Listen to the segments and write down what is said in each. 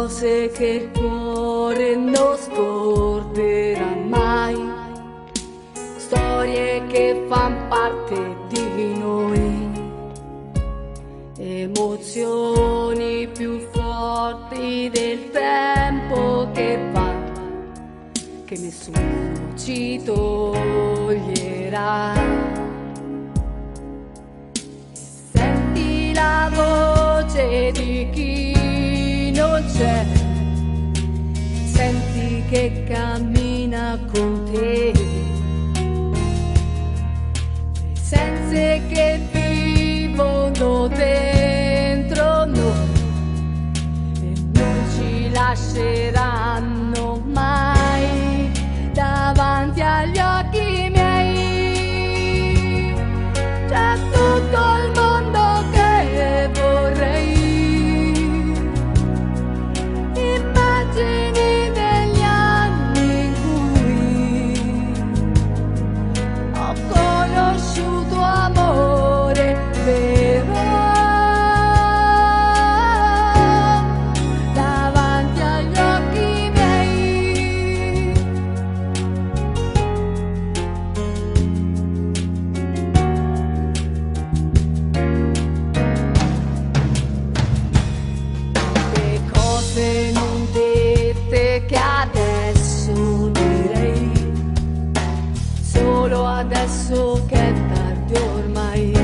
cose che il cuore non scorderà mai, storie che fanno parte di noi, emozioni più forti del tempo che va, che nessuno ci toglierà. Senti la voce di chi non c'è, senti che cammina con te, presenze che vivono dentro noi e non ci lasceranno mai davanti agli occhi miei. C'è tutto il mondo che vorrei, immagini degli anni in cui ho conosciuto amore vero, davanti agli occhi miei. Le cose non dette che adesso direi, solo adesso che è tardi ormai.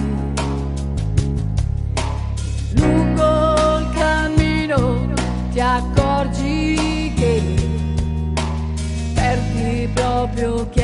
Lungo il cammino ti accorgi che perdi proprio chi